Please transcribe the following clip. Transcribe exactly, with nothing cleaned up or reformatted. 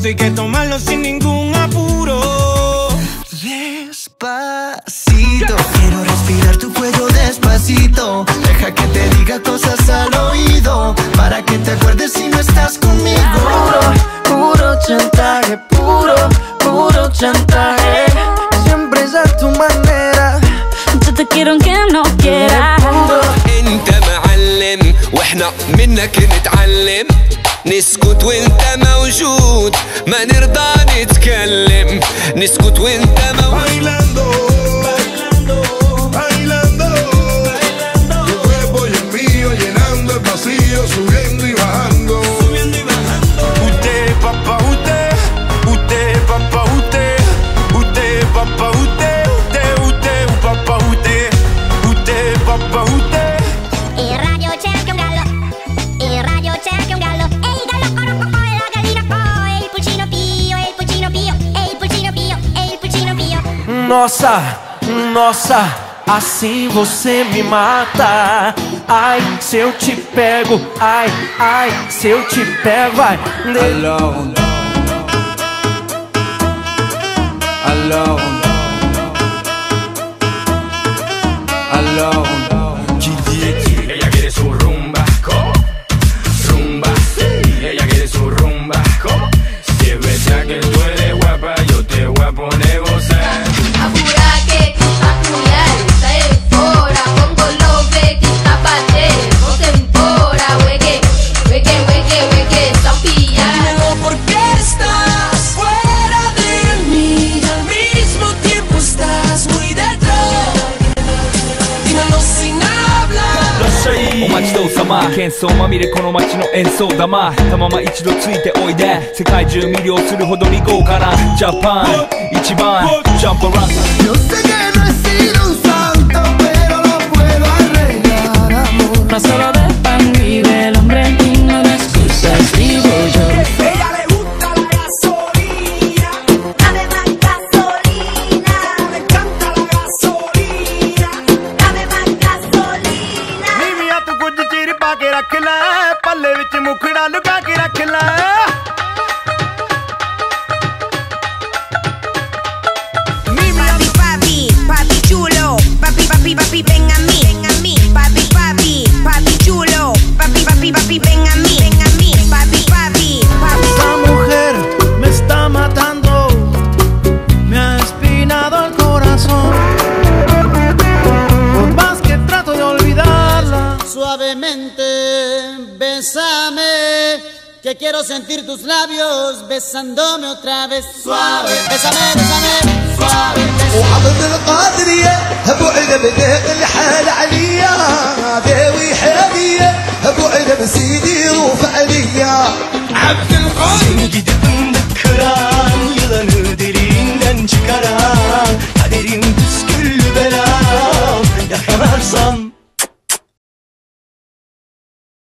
Esto hay que tomarlo sin ningún apuro. Despacito, quiero respirar tu cuello despacito. Deja que te diga cosas al oído, para que te acuerdes si no estás conmigo. Puro, puro chantaje, puro, puro chantaje. Siempre es a tu manera. Yo te quiero aunque no quieras. انت معلم واحنا منك نتعلم. نسكت وانت موجود ما نرضى نتكلم. نسكت وانت موجود. Bailando, bailando, bailando, bailando. Tu cuerpo y el mío llenando el vacío, subiendo y bajando, Subiendo y bajando. usted, papá, usted, usted, papá, usted, usted, papá, usted, usted, usted, papá, usted, usted, papá, usted. Il radio cerca un gallo, il radio cerca un gallo. E il gallo corococò e la gallina co. E il pulcino pio, e il pulcino pio, e il pulcino pio, e il pulcino pio. Nossa, nossa, assim você me mata. Ai, se eu te pego, ai, ai, se eu te pego, ai. Alone, alone, alone. Ella quiere su rumba, ¿cómo? Rumba, ella quiere su rumba, ¿cómo? Si es verdad que tú eres guapa, yo te voy a poner gozar. Apura que tu tacular, sai fora, pongo love que tapate, no te embora, hueque, hueque, hueque, hueque, zampilla. Dímelo por qué estás fuera de mí, al mismo tiempo estás muy dentro. Dímelo sin hablar. お待ちどうさま、喧騒まみれこの街の演奏玉。たまま一度ついておいで、世界中魅了するほどに豪華なジャパン一番ジャンプラン。 Yo sé que no he sido un santo, pero lo puedo arreglar, amor. No solo de pan vive el hombre y no de excusas, digo yo. Ella le gusta la gasolina, Dame más gasolina, me encanta la gasolina. dame más gasolina. ਨੀਵੀਆਂ ਤੂੰ ਕੁਝ ਚਿਰ ਪਾ ਕੇ ਰੱਖ ਲੈ, ਪੱਲੇ ਵਿੱਚ ਮੁਖੜਾ ਲੁਕਾ ਕੇ ਰੱਖ ਲੈ. Papi, papi, papi chulo, papi, papi, papi, ven a mí, ven a mí. Papi, papi, papi chulo, papi, papi, papi, ven a mí, ven a mí. Papi, papi, papi. Esta mujer me está matando, me ha espinado el corazón. Por más que trato de olvidarla, Suavemente, bésame, que quiero sentir tus labios besándome otra vez. Suave, bésame, bésame, suave, bésame. وعبد القادرية ابو عنب ذهب الحال عليا ذوي حالية ابو عنب سيدي وفعليا عبد القادر